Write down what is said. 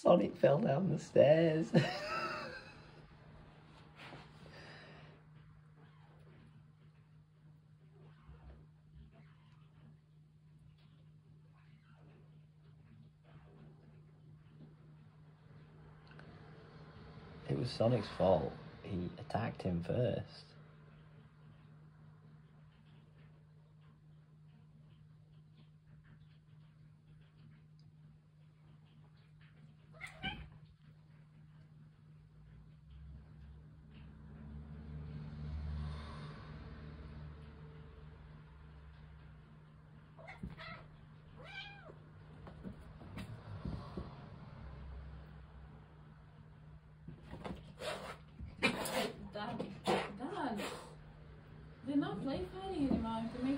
Sonic fell down the stairs. It was Sonic's fault. He attacked him first. Dad, they're not play fighting anymore. They're